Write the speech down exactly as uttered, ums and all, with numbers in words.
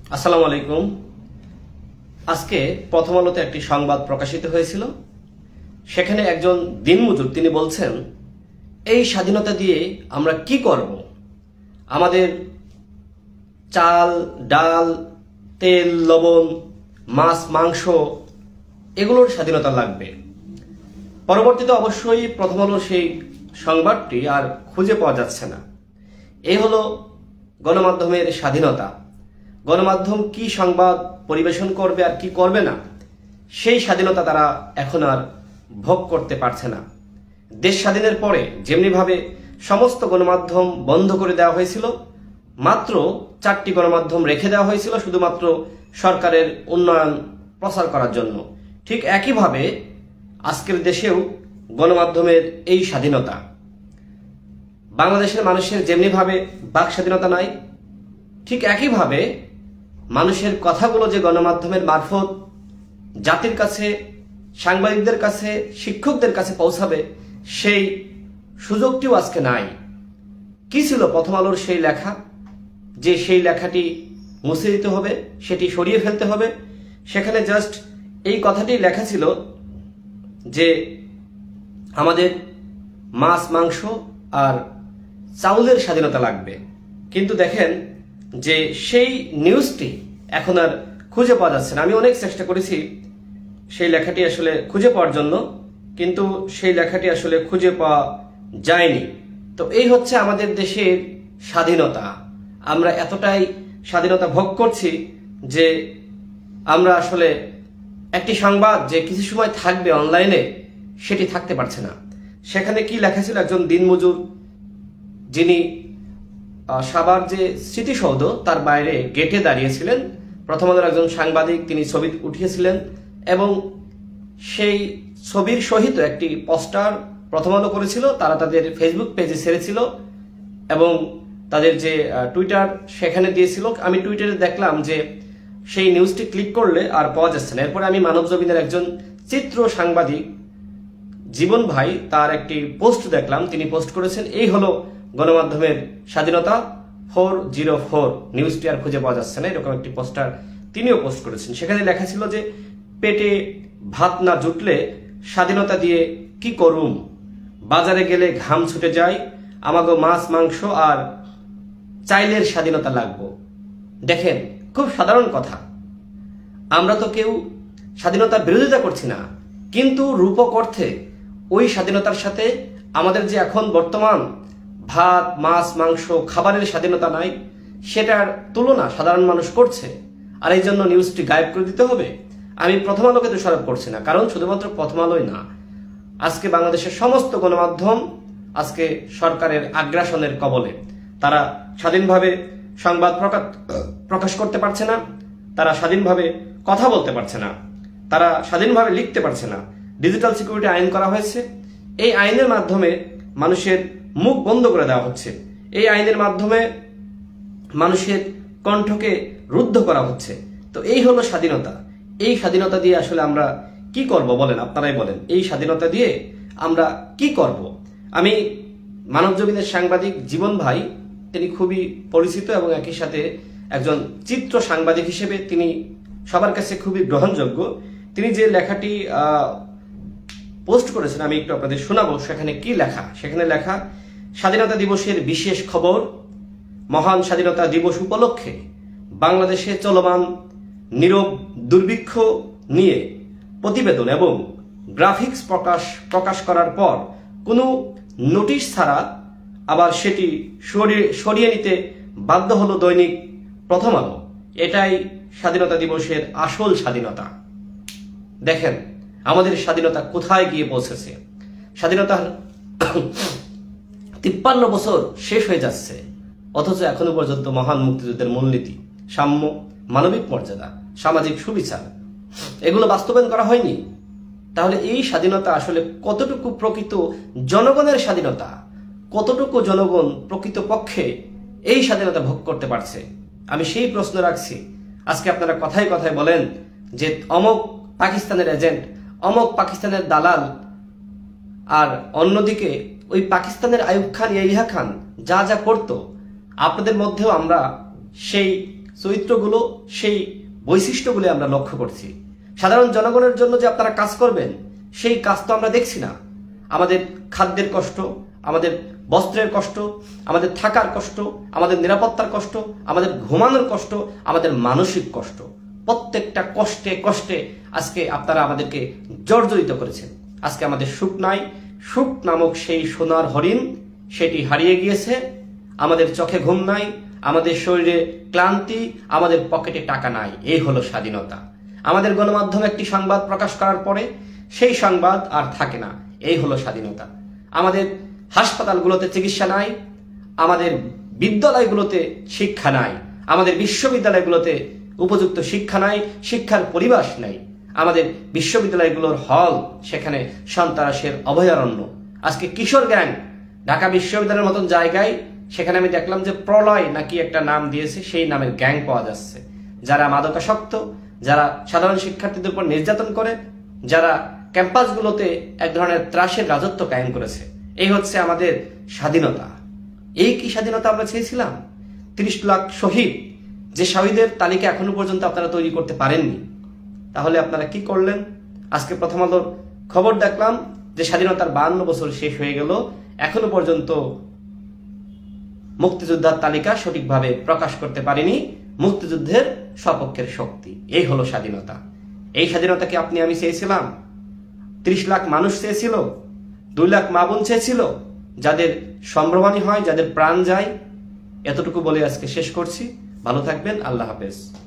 আসসালামু আলাইকুম। আজকে প্রথম আলোতে একটি সংবাদ প্রকাশিত হয়েছিল। সেখানে একজন দিনমজুর তিনি বলছেন, এই স্বাধীনতা দিয়ে আমরা কি করব? আমাদের চাল, ডাল, তেল, লবণ, মাছ, মাংস এগুলোর স্বাধীনতা লাগবে। পরবর্তীতে অবশ্যই প্রথম আলোর সেই সংবাদটি আর খুঁজে পাওয়া যাচ্ছে না। এই হলো গণমাধ্যমের স্বাধীনতা। গণমাধ্যম কি সংবাদ পরিবেশন করবে আর কি করবে না, সেই স্বাধীনতা তারা এখন আর ভোগ করতে পারছে না। দেশ স্বাধীনের পরে যেমনিভাবে সমস্ত গণমাধ্যম বন্ধ করে দেওয়া হয়েছিল, মাত্র চারটি গণমাধ্যম রেখে দেওয়া হয়েছিল শুধুমাত্র সরকারের উন্নয়ন প্রচার করার জন্য, ঠিক একইভাবে আজকের দেশেও গণমাধ্যমের এই স্বাধীনতা। বাংলাদেশের মানুষের যেমনিভাবে বাক স্বাধীনতা নাই, ঠিক একইভাবে মানুষের কথাগুলো যে গণমাধ্যমের মারফত জাতির কাছে, সাংবাদিকদের কাছে, শিক্ষকদের কাছে পৌঁছাবে, সেই সুযোগটিও আজকে নাই। কি ছিল প্রথম আলোর সেই লেখা, যে সেই লেখাটি মুছে দিতে হবে, সেটি সরিয়ে ফেলতে হবে? সেখানে জাস্ট এই কথাটি লেখা ছিল যে আমাদের মাছ, মাংস আর চাউলের স্বাধীনতা লাগবে। কিন্তু দেখেন যে সেই নিউজটি এখন আর খুঁজে পাওয়া যাচ্ছে না। আমি অনেক চেষ্টা করেছি সেই লেখাটি আসলে খুঁজে পাওয়ার জন্য, কিন্তু সেই লেখাটি আসলে খুঁজে পাওয়া যায়নি। তো এই হচ্ছে আমাদের দেশের স্বাধীনতা। আমরা এতটাই স্বাধীনতা ভোগ করছি যে আমরা আসলে একটি সংবাদ যে কিছু সময় থাকবে অনলাইনে, সেটি থাকতে পারছে না। সেখানে কি লেখা ছিল, একজন দিনমজুর যিনি সাভার যে স্মৃতিসৌধ তার বাইরে গেটে দাঁড়িয়েছিলেন, প্রথম আলোর একজন সাংবাদিক তিনি ছবি উঠিয়েছিলেন এবং সেই ছবির সহিত একটি পোস্টার প্রথম আলো করেছিল, তারা তাদের ফেসবুক পেজে ছেড়েছিল এবং তাদের যে টুইটার সেখানে দিয়েছিল। আমি টুইটারে দেখলাম যে সেই নিউজটি ক্লিক করলে আর পাওয়া যাচ্ছে না। এরপরে আমি মানবজমিনের একজন চিত্র সাংবাদিক জীবন ভাই তার একটি পোস্ট দেখলাম, তিনি পোস্ট করেছেন, এই হলো গণমাধ্যমের স্বাধীনতা ফোর জিরো ফোর, নিউজটি আর খুঁজে পাওয়া যাচ্ছে না, এরকম একটি পোস্টার তিনিও পোস্ট করেছেন। সেখানে লেখা ছিল যে পেটে ভাত না জুটলে স্বাধীনতা দিয়ে কি করুম, বাজারে গেলে ঘাম ছুটে যায়, আমাগো মাছ, মাংস আর চাইলের স্বাধীনতা লাগবো। দেখেন, খুব সাধারণ কথা। আমরা তো কেউ স্বাধীনতার বিরোধিতা করছি না, কিন্তু রূপক অর্থে ওই স্বাধীনতার সাথে আমাদের যে এখন বর্তমান ভাত, মাছ, মাংস খাবারের স্বাধীনতা নাই, সেটার তুলনা সাধারণ মানুষ করছে। আর এই জন্য নিউজটি গায়েব করে দিতে হবে। আমি প্রথম আলোকে দোষারোপ করছি না, কারণ শুধুমাত্র প্রথম আলোই না, আজকে বাংলাদেশের সমস্ত গণমাধ্যম আজকে সরকারের আগ্রাসনের কবলে। তারা স্বাধীনভাবে সংবাদ প্রকাশ করতে পারছে না, তারা স্বাধীনভাবে কথা বলতে পারছে না, তারা স্বাধীনভাবে লিখতে পারছে না। ডিজিটাল সিকিউরিটি আইন করা হয়েছে, এই আইনের মাধ্যমে মানুষের মুখ বন্ধ করে দেওয়া হচ্ছে, এই আইনের মাধ্যমে মানুষের কণ্ঠকে রুদ্ধ করা হচ্ছে। তো এই হলো স্বাধীনতা। এই স্বাধীনতা দিয়ে আসলে আমরা কি করব বলেন, আপনারাই বলেন, এই স্বাধীনতা দিয়ে আমরা কি করব? আমি মানবজমিনের সাংবাদিক জীবন ভাই, তিনি খুবই পরিচিত এবং একই সাথে একজন চিত্র সাংবাদিক হিসেবে তিনি সবার কাছে খুবই গ্রহণযোগ্য। তিনি যে লেখাটি পোস্ট করেছেন আমি একটু আপনাদের শোনাবো। সেখানে কি লেখা, সেখানে লেখা, স্বাধীনতা দিবসের বিশেষ খবর, মহান স্বাধীনতা দিবস উপলক্ষে বাংলাদেশে চলমান নীরব দুর্ভিক্ষ নিয়ে প্রতিবেদন এবং গ্রাফিক্স প্রকাশ প্রকাশ করার পর কোনো নোটিশ ছাড়া আবার সেটি সরিয়ে সরিয়ে নিতে বাধ্য হলো দৈনিক প্রথম আলো। এটাই স্বাধীনতা দিবসের আসল স্বাধীনতা। দেখেন আমাদের স্বাধীনতা কোথায় গিয়ে পৌঁছেছে। স্বাধীনতার তিপ্পান্ন বছর শেষ হয়ে যাচ্ছে, অথচ এখনো পর্যন্ত মহান মুক্তিযুদ্ধের মূলনীতি, সাম্য, মানবিক মর্যাদা, সামাজিক সুবিচার এগুলো বাস্তবায়ন করা হয়নি। তাহলে এই স্বাধীনতা আসলে কতটুকু প্রকৃত জনগণের স্বাধীনতা, কতটুকু জনগণ প্রকৃত পক্ষে এই স্বাধীনতা ভোগ করতে পারছে? আমি সেই প্রশ্ন রাখছি। আজকে আপনারা কথায় কথায় বলেন যে অমক পাকিস্তানের এজেন্ট, অমক পাকিস্তানের দালাল, আর অন্যদিকে ওই পাকিস্তানের আইয়ুব খান, ইয়াহিয়া খান যা যা করত, আপনাদের মধ্যেও আমরা সেই চরিত্রগুলো, সেই বৈশিষ্ট্যগুলি আমরা লক্ষ্য করছি। সাধারণ জনগণের জন্য যে আপনারা কাজ করবেন, সেই কাজ তো আমরা দেখছি না। আমাদের খাদ্যের কষ্ট, আমাদের বস্ত্রের কষ্ট, আমাদের থাকার কষ্ট, আমাদের নিরাপত্তার কষ্ট, আমাদের ঘুমানোর কষ্ট, আমাদের মানসিক কষ্ট, প্রত্যেকটা কষ্টে কষ্টে আজকে আপনারা আমাদেরকে জর্জরিত করেছেন। আজকে আমাদের সুখ নাই। সুখ নামক সেই সোনার হরিণ সেটি হারিয়ে গিয়েছে। আমাদের চোখে ঘুম নাই, আমাদের শরীরে ক্লান্তি, আমাদের পকেটে টাকা নাই। এই হলো স্বাধীনতা। আমাদের গণমাধ্যমে একটি সংবাদ প্রকাশ করার পরে সেই সংবাদ আর থাকে না। এই হলো স্বাধীনতা। আমাদের হাসপাতালগুলোতে চিকিৎসা নাই, আমাদের বিদ্যালয়গুলোতে শিক্ষা নাই, আমাদের বিশ্ববিদ্যালয়গুলোতে উপযুক্ত শিক্ষা নাই, শিক্ষার পরিবেশ নাই। আমাদের বিশ্ববিদ্যালয়গুলোর হল সেখানে সন্ত্রাসের অভয়ারণ্য। আজকে কিশোর গ্যাং ঢাকা বিশ্ববিদ্যালয়ের মতন জায়গায়, সেখানে আমি দেখলাম যে প্রলয় নাকি একটা নাম দিয়েছে, সেই নামের গ্যাং পাওয়া যাচ্ছে, যারা মাদকাসক্ত, যারা সাধারণ শিক্ষার্থীদের উপর নির্যাতন করে, যারা ক্যাম্পাসগুলোতে এক ধরনের ত্রাসের রাজত্ব কায়েম করেছে। এই হচ্ছে আমাদের স্বাধীনতা। এই কি স্বাধীনতা আমরা চেয়েছিলাম? ত্রিশ লাখ শহীদ, যে শহীদের তালিকা এখনো পর্যন্ত আপনারা তৈরি করতে পারেননি, তাহলে আপনারা কি করলেন? আজকে প্রথম আলোর খবর দেখলাম যে স্বাধীনতার বাহান্ন বছর শেষ হয়ে গেল, এখনো পর্যন্ত মুক্তিযোদ্ধার তালিকা সঠিকভাবে প্রকাশ করতে পারেনি মুক্তিযুদ্ধের সপক্ষের শক্তি। এই হলো স্বাধীনতা। এই স্বাধীনতাকে আপনি আমি চেয়েছিলাম? ত্রিশ লাখ মানুষ চেয়েছিল, দুই লাখ মা বোন চেয়েছিল, যাদের সম্ভ্রমানি হয়, যাদের প্রাণ যায়। এতটুকু বলে আজকে শেষ করছি। ভালো থাকবেন। আল্লাহ হাফেজ।